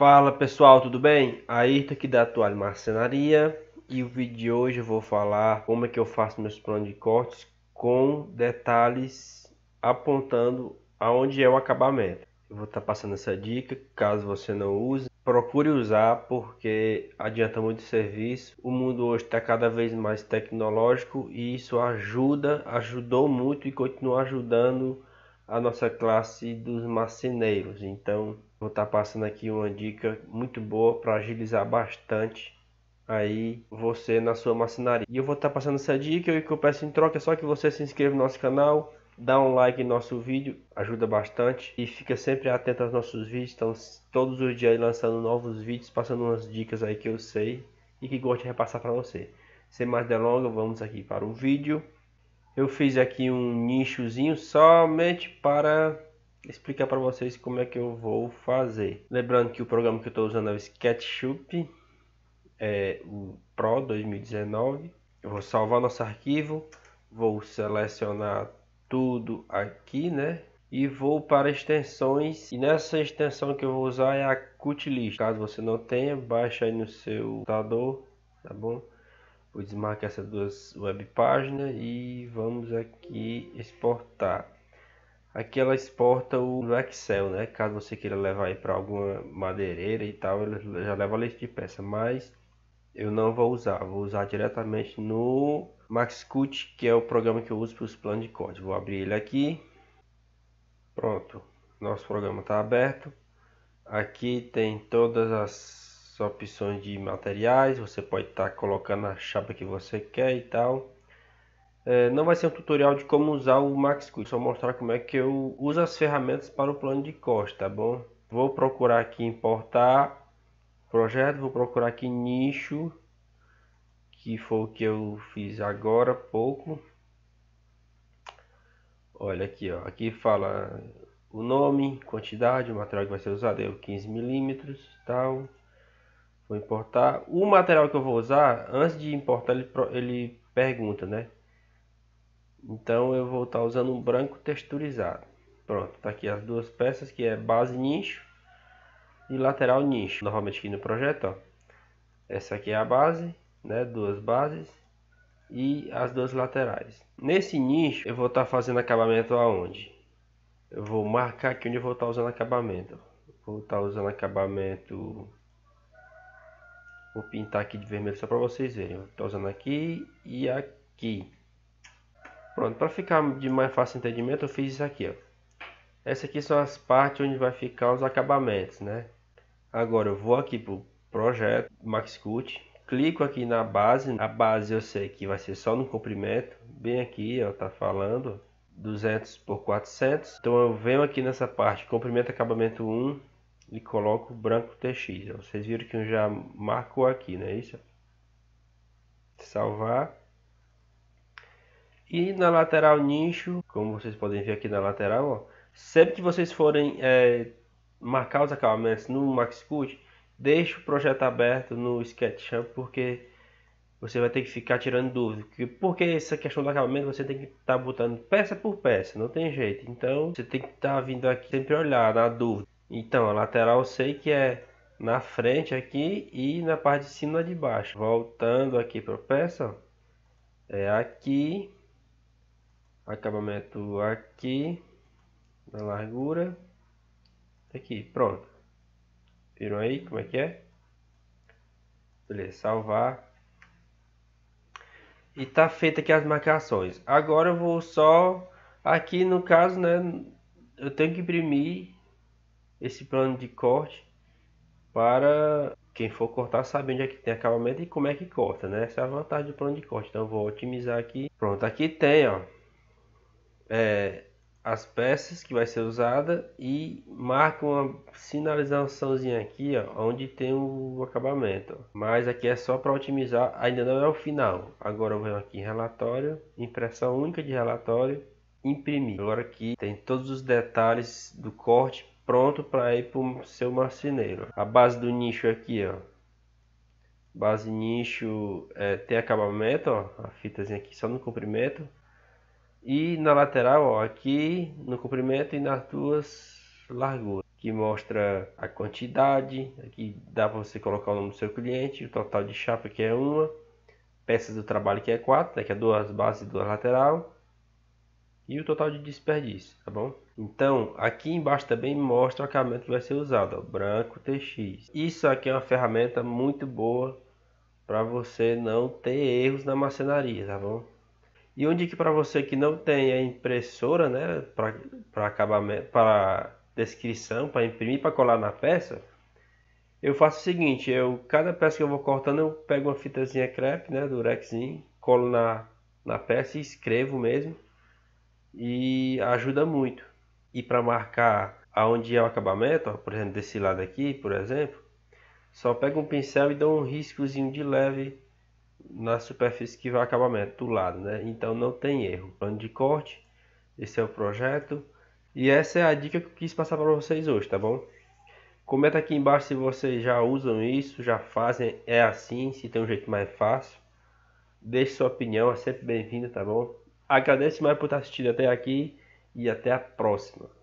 Fala pessoal, tudo bem? Ayrton aqui da Toalha Marcenaria, e o vídeo de hoje eu vou falar como é que eu faço meus planos de cortes com detalhes apontando aonde é o acabamento. Eu vou estar passando essa dica, caso você não use, procure usar porque adianta muito o serviço. O mundo hoje está cada vez mais tecnológico e isso ajudou muito e continua ajudando a nossa classe dos marceneiros. Então vou estar passando aqui uma dica muito boa para agilizar bastante aí você na sua marcenaria. E eu vou estar passando essa dica, e o que eu peço em troca é só que você se inscreva no nosso canal, dá um like no nosso vídeo, ajuda bastante, e fica sempre atento aos nossos vídeos. Estão todos os dias lançando novos vídeos, passando umas dicas aí que eu sei e que gosto de repassar para você. Sem mais delongas, vamos aqui para o vídeo. Eu fiz aqui um nichozinho somente para explicar para vocês como é que eu vou fazer. Lembrando que o programa que eu estou usando é o SketchUp, o Pro 2019. Eu vou salvar nosso arquivo, vou selecionar tudo aqui, né? E vou para extensões, e nessa extensão que eu vou usar é a Cutlist. Caso você não tenha, baixa aí no seu computador, tá bom? Vou desmarcar essas duas web páginas e vamos aqui exportar. Aqui ela exporta no Excel, né? Caso você queira levar aí para alguma madeireira e tal, ele já leva a lista de peça, mas eu não vou usar. Vou usar diretamente no Maxcut, que é o programa que eu uso para os planos de corte. Vou abrir ele aqui. Pronto, nosso programa está aberto. Aqui tem todas as opções de materiais. Você pode estar colocando a chapa que você quer e tal. Não vai ser um tutorial de como usar o Maxcut, só mostrar como é que eu uso as ferramentas para o plano de corte, tá bom? Vou procurar aqui importar projeto, vou procurar aqui nicho, que foi o que eu fiz agora há pouco. Olha aqui, ó, aqui fala o nome, quantidade, o material que vai ser usado é o 15 milímetros, tal. Vou importar. O material que eu vou usar, antes de importar, ele pergunta, né? Então eu vou estar usando um branco texturizado. Pronto, tá aqui as duas peças, que é base nicho e lateral nicho. Normalmente aqui no projeto, ó, essa aqui é a base, né? Duas bases e as duas laterais. Nesse nicho eu vou estar fazendo acabamento aonde? Eu vou marcar aqui onde eu vou estar usando acabamento. Vou estar usando acabamento. Vou pintar aqui de vermelho só para vocês verem. Eu estou usando aqui e aqui. Pronto, para ficar de mais fácil entendimento, eu fiz isso aqui, ó. Essas aqui são as partes onde vai ficar os acabamentos, né? Agora eu vou aqui para o projeto Maxcut, clico aqui na base. A base eu sei que vai ser só no comprimento, bem aqui, ó, tá falando 200 por 400. Então eu venho aqui nessa parte comprimento acabamento 1 e coloco branco TX. Vocês viram que eu já marcou aqui, não é isso? Salvar. E na lateral nicho, como vocês podem ver aqui na lateral, ó, sempre que vocês forem marcar os acabamentos no Maxcut, deixe o projeto aberto no SketchUp, porque você vai ter que ficar tirando dúvida. Porque essa questão do acabamento você tem que estar botando peça por peça, não tem jeito. Então você tem que estar vindo aqui sempre olhar na dúvida. Então a lateral eu sei que é na frente aqui e na parte de cima e de baixo. Voltando aqui para a peça, ó, é aqui. Acabamento aqui na largura aqui, pronto. Viram aí como é que é? Beleza, salvar. E tá feita aqui as marcações. Agora eu vou só aqui no caso, né, eu tenho que imprimir esse plano de corte para quem for cortar saber onde é que tem acabamento e como é que corta, né? Essa é a vantagem do plano de corte. Então eu vou otimizar aqui. Pronto, aqui tem, ó, as peças que vai ser usada e marca uma sinalizaçãozinha aqui, ó, onde tem o acabamento. Mas aqui é só para otimizar, ainda não é o final. Agora eu venho aqui em relatório, impressão única de relatório, imprimir. Agora aqui tem todos os detalhes do corte pronto para ir para o seu marceneiro. A base do nicho aqui, ó. Base nicho tem acabamento, ó, a fitazinha aqui só no comprimento. E na lateral, ó, aqui no comprimento e nas duas larguras. que mostra a quantidade. Aqui dá para você colocar o nome do seu cliente, o total de chapa que é uma, peças do trabalho que é 4, né, que é 2 bases e 2 lateral, e o total de desperdício, tá bom? Então aqui embaixo também mostra o acabamento que vai ser usado, ó, branco TX. Isso aqui é uma ferramenta muito boa para você não ter erros na marcenaria, tá bom? E um dica para você que não tem a impressora, né, para acabamento, para descrição, para imprimir, para colar na peça, eu faço o seguinte: cada peça que eu vou cortando, eu pego uma fitazinha crepe, né, durexzinho, colo na peça e escrevo mesmo, e ajuda muito. E para marcar aonde é o acabamento, ó, por exemplo, desse lado aqui, por exemplo, só pego um pincel e dou um riscozinho de leve na superfície que vai o acabamento do lado, né? Então não tem erro. Plano de corte, esse é o projeto e essa é a dica que eu quis passar para vocês hoje, tá bom? Comenta aqui embaixo se vocês já usam isso, já fazem, é assim, se tem um jeito mais fácil. Deixe sua opinião, é sempre bem-vinda, tá bom? Agradeço mais por estar assistindo até aqui e até a próxima.